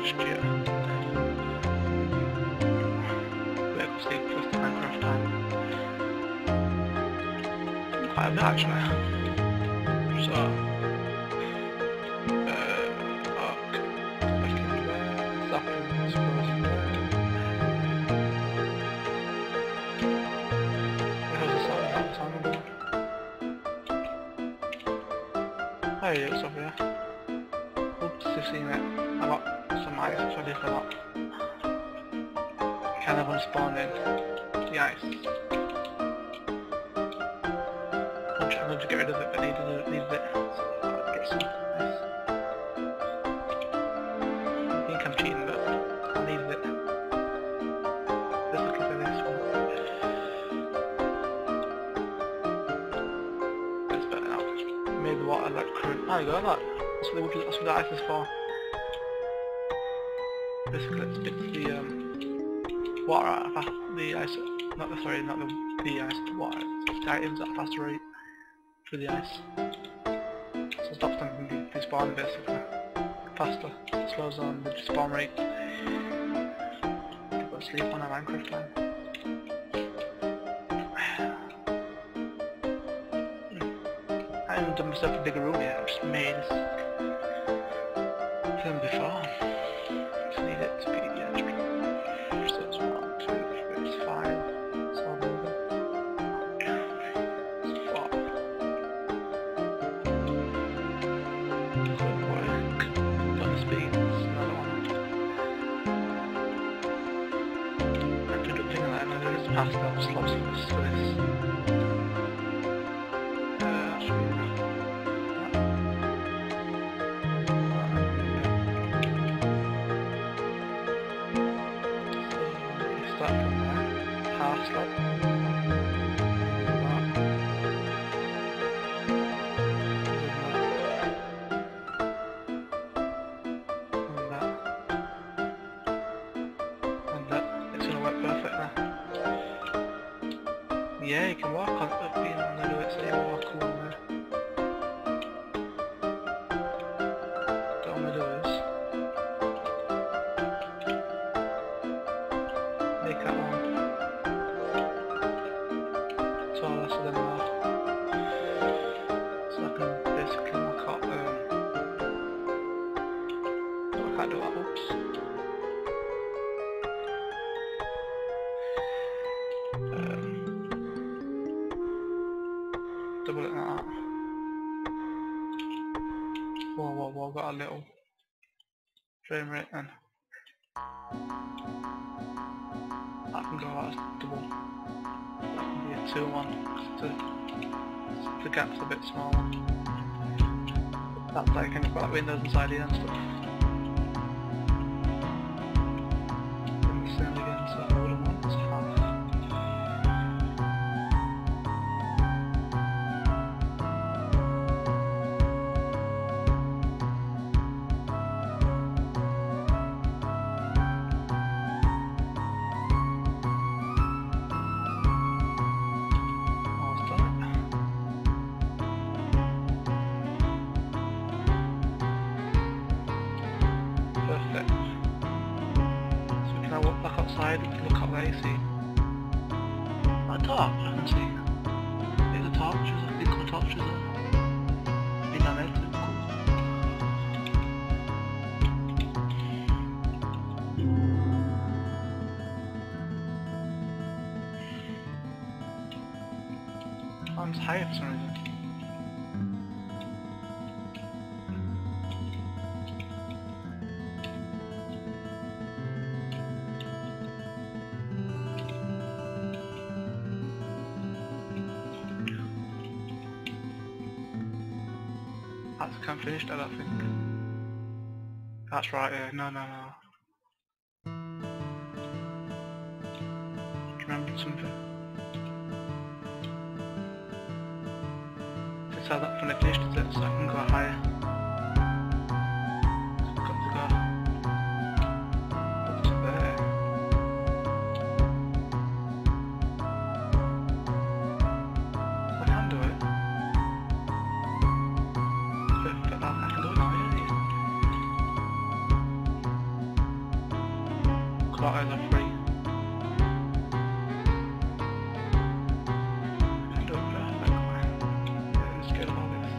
Minecraftia. We'll see first Minecraft time. Quite a bit actually. So, oh yeah, it's over here. Oops, you've seen it. I got some ice, so I did for that. Kind of unspawned in the ice. I'm trying to get rid of it, but needed it. So I'll get some ice. I think I'm cheating, but I needed it. Let's look at this one. It's better now. Made the water like current. Oh, you go, look. That's what the ice is for. Basically, it spits the water out of the ice. Not the ice, the water. It's items at a faster rate through the ice. So it stops them from despawning basically. Faster. It slows down the despawn rate. You go to sleep on a Minecraft time. I haven't done myself a bigger room yet, I've just made this film before. Just need it to be extra. So it's 1, 2, 3, it's 5. It's all moving. It's 4. Could work. But the speed is another one. I ended up thinking that I know there is past that slots for this. Yeah, you can walk on it, being on the way, so you walk along there. What I'm gonna do is make that one taller so then so I can basically knock out no, I can't do that, oops. Double it like that. Whoa, got a little frame rate then. That can go out as double. That can be a 2-1 the gap's a bit smaller. That's like kind of got like windows inside here and stuff. Then the same again, so the other one is half. Back outside, we can look up there, you see. That torch, I can see. There's a torch, there's a big torch, there's a big on it, it's cool. I'm high for some reason. That's kind of finished, I don't think. That's right, yeah, no. Remembered something. It's how that funny finished, is it? So I can go higher. So I've got to go up to there. So I can do it. Perfect, I can do it now, yeah. guys are free. Can do it perfect. Yeah, let's get all this.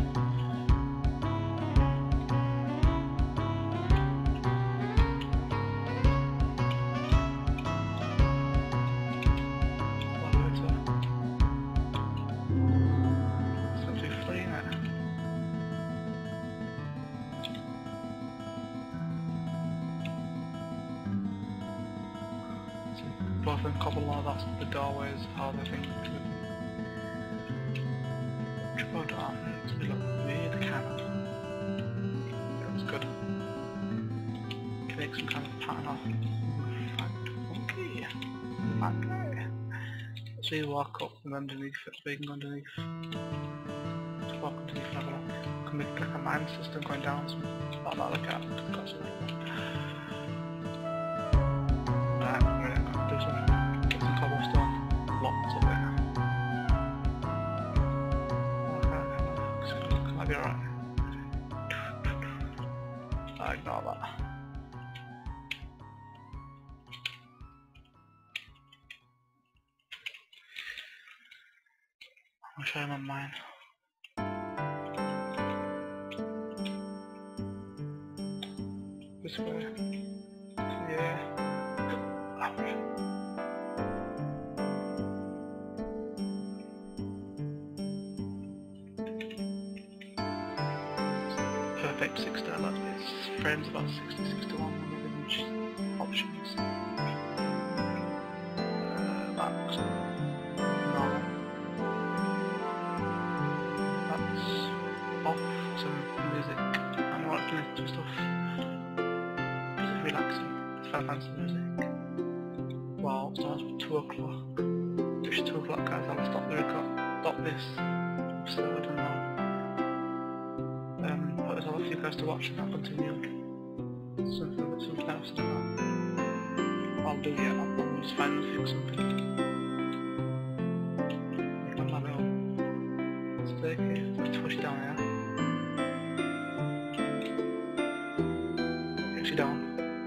Both of them cobble on, that's the doorways, how they think triple down, so we look really kind of, that was good. Can make some kind of pattern off. Okay. So you walk up from underneath it, being underneath. Just walk underneath and have a look. Can make like a mine system going down, so not that look at, got something. Lots of it. Okay, might be alright. I ignore that. I'll show him on mine. This way. Yeah. Perfect 6 star, that is frames about 60, 61 image options. That's normal. That's off some music. I'm not doing some stuff. It's relaxing. It's very fancy music. Well, it starts at 2 o'clock. It's 2 o'clock guys, I'll stop the record. Stop this episode and I'll put it all for you guys to watch and I'll continue something else to do. I'll do it, I'll just find and fix something. Make my little steak here, let's push down here. Push it down.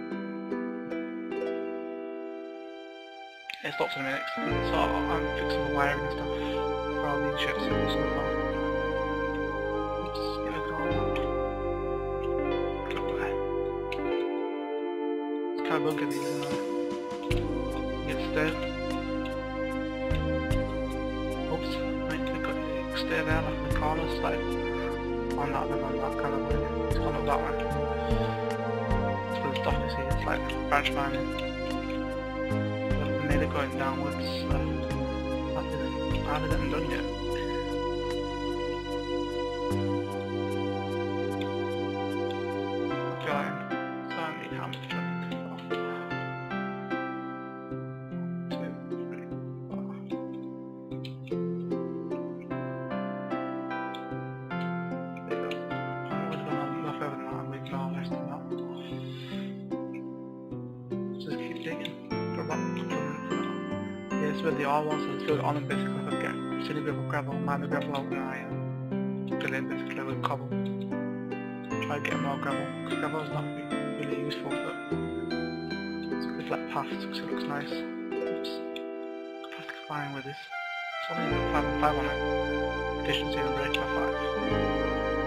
It stops in a minute, so I'm fixing the wiring and stuff for all these ships and so far. Oops, get it going. It's kind of bugging these in there. Get stayed. Oops, I think they got to stay there like the corner side. On that, then on that kind of way. It's gone up that way. That's where the stuff is here, it's like branch mining. Nearly going downwards, I haven't done yet. Going, so I need how much I need to go. 1, 2, 3, 4. There you go. I'm going to go no further than that, I'm ignore less than that. Just keep digging for about a couple of minutes. Yeah, it's where the ore was, so it's still on and basically if I get silly bit of gravel, mine the gravel out and I fill in basically with cobble. Try to get more gravel, because gravel is not really useful, but it's a flat path, so it looks nice. Oops. Capacity fine with this. It's only got 5 and 5 on it. Efficiency and rate by 5.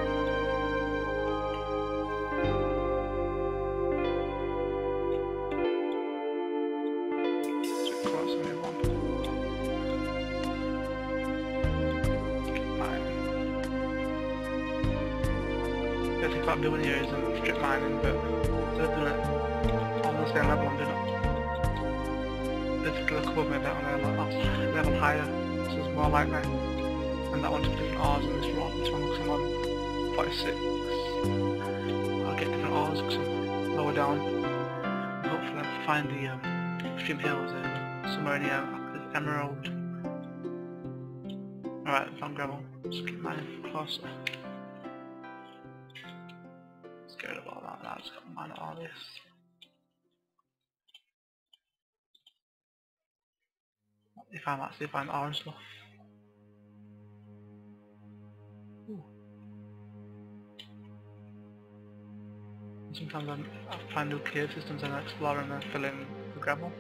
Basically what I'm doing here is strip mining, but instead of doing it on the same level I'm doing it basically look above me down there, like that's level higher, so it's more like that. And that one's different ores in this one looks I'm on 46. I'll get different ores because I'm lower down. And hopefully I'll find the extreme hills somewhere in here, like this emerald. Alright, I found gravel. Just keep mining closer. Scared about that, now just got to mine all this. If I'm actually find ore and stuff. Ooh. And sometimes I find new cave systems and I explore and then fill in the gravel.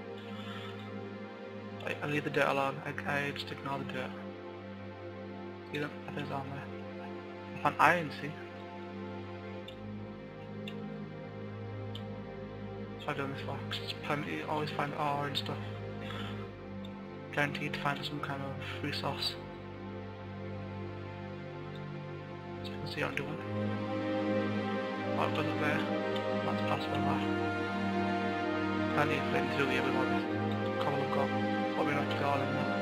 I leave the dirt alone, I just ignore the dirt. See that? Nothing's on there. I found iron, see? So I've done this for, because it's plenty, always find ore and stuff. Guaranteed to find some kind of resource. So you can see what I'm doing. What goes up there, that's past where I'm at. Plenty of things to do here with all this cobble I've got, but we're not to go all in there.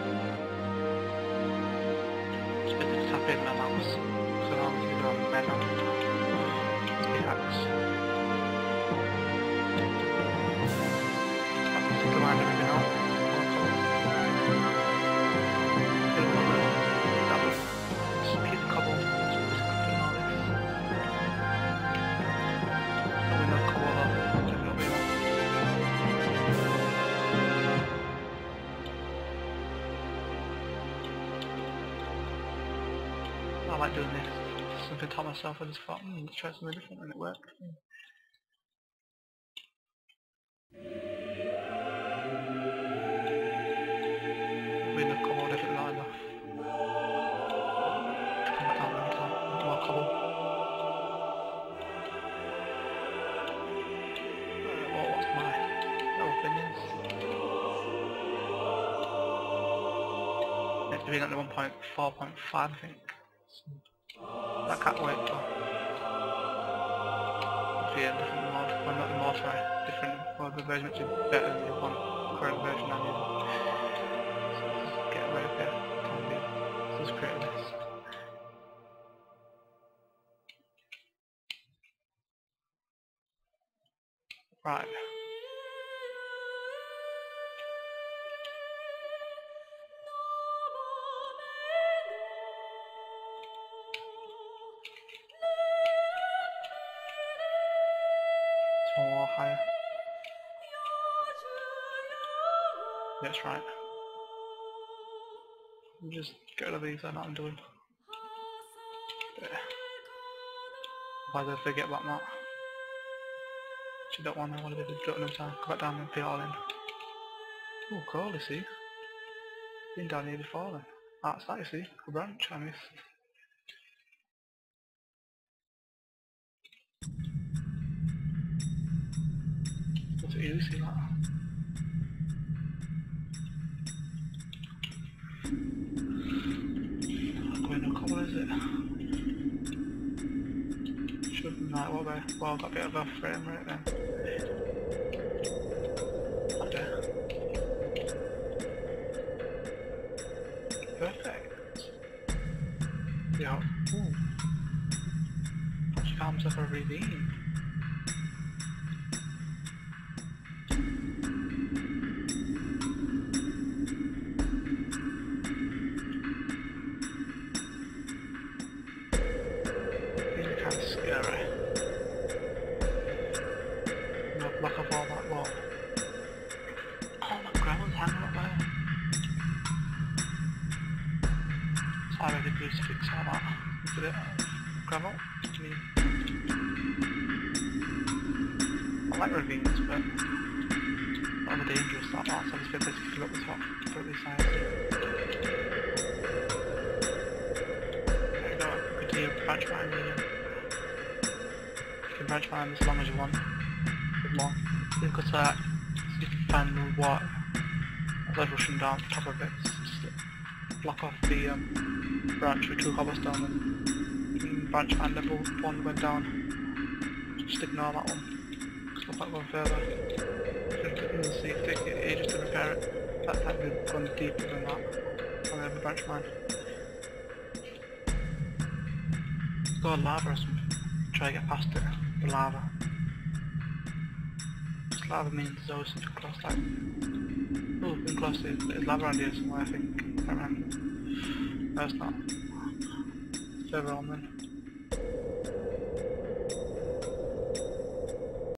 It's better to tap in my mouse, so long as you're on menu. Pickaxe. I'll just command everything out. I like doing this. Something to tell myself, I just thought, let's try something different, and it worked. We enough cobble, definitely not enough. Come back down every time, more cobble. What's my opinions? Next to being at the 1.4.5 I think. I can't wait for yeah, different mod, well not the mod, sorry, different, well the version which is better than the one current version I'm using. So just get away with it, just create this. Right. More higher. That's right. I'll just get rid of these, I know what I'm doing. There. Otherwise I forget about that. Actually don't want to, I want to do it another time. Go back down and put it all in. Oh cool, you see. Been down here before then. That's that, you see. A branch I missed. What's it you see that? Going no cobble is it? Shouldn't that, well there. Well got a bit of a frame rate then. Okay. Perfect. Yeah. Ooh. She found herself a ravine. Scary. No block of all that wall. Oh, my gravel's hanging up there. So I already crucifix all that. Look at it. Gravel. I like ravines, but not the dangerous that part, so I just basically fill up the top, fill up these sides. There we go. Continue branch mine again. You can branch mine as long as you want. As long. You can start, so you can find the water. As I was rushing down the top of it, just block off the branch with 2 cobblestone and branch mine level 1 went down. Just ignore that one. Because we'll go further. You can see it takes ages to repair it. That time we've gone deeper than that. And then the branch mine. Let's go lava or something. Try to get past it. The lava. Just lava means there's always something close like. Oh, been close to it. There's lava around here somewhere I think. I can't remember. No, it's not. Further on then.